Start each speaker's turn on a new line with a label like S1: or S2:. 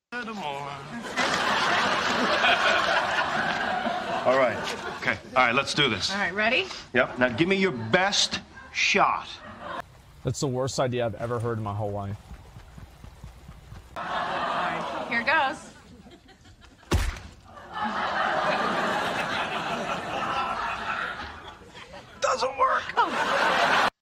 S1: All right. Okay. All right, let's do this.
S2: All right, ready?
S1: Yep. Now give me your best shot.
S3: That's the worst idea I've ever heard in my whole life.
S2: All right, here goes.